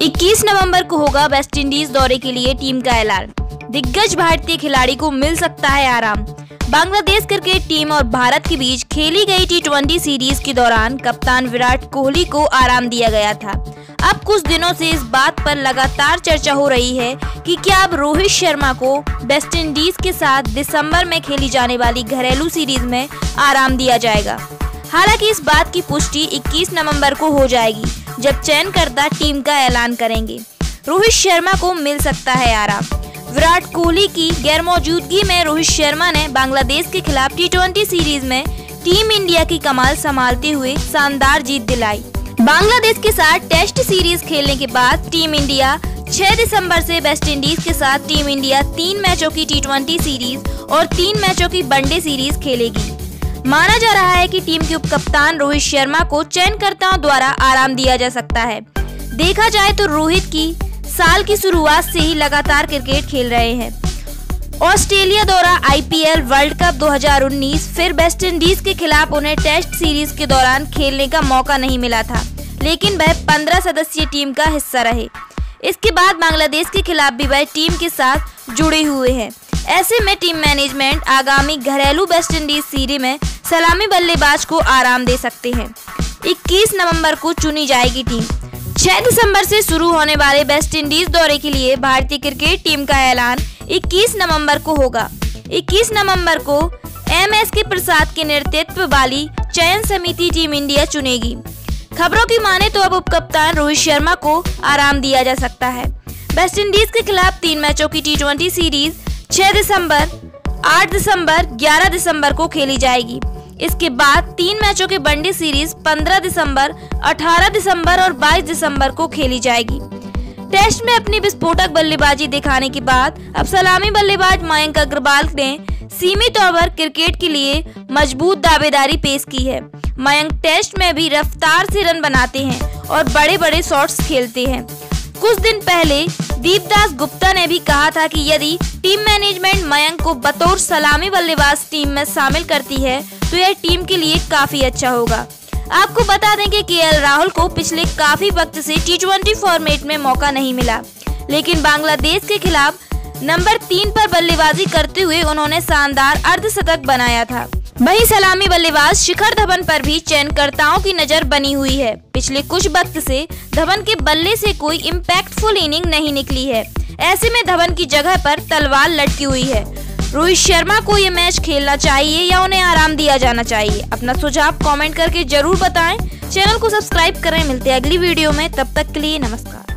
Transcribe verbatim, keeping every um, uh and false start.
इक्कीस नवंबर को होगा वेस्टइंडीज दौरे के लिए टीम का ऐलान। दिग्गज भारतीय खिलाड़ी को मिल सकता है आराम। बांग्लादेश क्रिकेट टीम और भारत के बीच खेली गई टी ट्वेंटी सीरीज के दौरान कप्तान विराट कोहली को आराम दिया गया था। अब कुछ दिनों से इस बात पर लगातार चर्चा हो रही है कि क्या अब रोहित शर्मा को वेस्टइंडीज के साथ दिसंबर में खेली जाने वाली घरेलू सीरीज में आराम दिया जाएगा। हालांकि इस बात की पुष्टि इक्कीस नवंबर को हो जाएगी, जब चयनकर्ता टीम का ऐलान करेंगे। रोहित शर्मा को मिल सकता है आराम। विराट कोहली की गैरमौजूदगी में रोहित शर्मा ने बांग्लादेश के खिलाफ टी ट्वेंटी सीरीज में टीम इंडिया की कमान संभालते हुए शानदार जीत दिलाई। बांग्लादेश के साथ टेस्ट सीरीज खेलने के बाद टीम इंडिया छह दिसंबर से वेस्टइंडीज के साथ टीम इंडिया तीन मैचों की टी ट्वेंटी सीरीज और तीन मैचों की वनडे सीरीज खेलेगी। माना जा रहा है कि टीम के उपकप्तान रोहित शर्मा को चयनकर्ताओं द्वारा आराम दिया जा सकता है। देखा जाए तो रोहित की साल की शुरुआत से ही लगातार क्रिकेट खेल रहे हैं। ऑस्ट्रेलिया दौरा, I P L, world cup दो हज़ार उन्नीस, फिर वेस्टइंडीज के खिलाफ उन्हें टेस्ट सीरीज के दौरान खेलने का मौका नहीं मिला था, लेकिन वह पंद्रह सदस्यीय टीम का हिस्सा रहे। इसके बाद बांग्लादेश के खिलाफ भी वह टीम के साथ जुड़े हुए हैं। ऐसे में टीम मैनेजमेंट आगामी घरेलू वेस्टइंडीज सीरीज में सलामी बल्लेबाज को आराम दे सकते हैं। इक्कीस नवंबर को चुनी जाएगी टीम। छह दिसंबर से शुरू होने वाले वेस्टइंडीज दौरे के लिए भारतीय क्रिकेट टीम का ऐलान इक्कीस नवंबर को होगा। इक्कीस नवंबर को एम एस के प्रसाद के नेतृत्व वाली चयन समिति टीम इंडिया चुनेगी। खबरों की माने तो अब उपकप्तान रोहित शर्मा को आराम दिया जा सकता है। वेस्टइंडीज के खिलाफ तीन मैचों की टी ट्वेंटी सीरीज छह दिसंबर, आठ दिसंबर, ग्यारह दिसंबर को खेली जाएगी। इसके बाद तीन मैचों के वनडे सीरीज पंद्रह दिसंबर, अठारह दिसंबर और बाईस दिसंबर को खेली जाएगी। टेस्ट में अपनी विस्फोटक बल्लेबाजी दिखाने के बाद अब सलामी बल्लेबाज मयंक अग्रवाल ने सीमित ओवर क्रिकेट के लिए मजबूत दावेदारी पेश की है। मयंक टेस्ट में भी रफ्तार से रन बनाते हैं और बड़े बड़े शॉट्स खेलते हैं। कुछ दिन पहले दीपदास गुप्ता ने भी कहा था कि यदि टीम मैनेजमेंट मयंक को बतौर सलामी बल्लेबाज टीम में शामिल करती है तो यह टीम के लिए काफी अच्छा होगा। आपको बता दें कि के एल राहुल को पिछले काफी वक्त से टी ट्वेंटी फॉर्मेट में मौका नहीं मिला, लेकिन बांग्लादेश के खिलाफ नंबर तीन पर बल्लेबाजी करते हुए उन्होंने शानदार अर्धशतक बनाया था। वहीं सलामी बल्लेबाज शिखर धवन पर भी चयनकर्ताओं की नजर बनी हुई है। पिछले कुछ वक्त से धवन के बल्ले से कोई इम्पैक्टफुल इनिंग नहीं निकली है। ऐसे में धवन की जगह पर तलवार लटकी हुई है। रोहित शर्मा को ये मैच खेलना चाहिए या उन्हें आराम दिया जाना चाहिए? अपना सुझाव कमेंट करके जरूर बताएं। चैनल को सब्सक्राइब करें। मिलते हैं अगली वीडियो में, तब तक के लिए नमस्कार।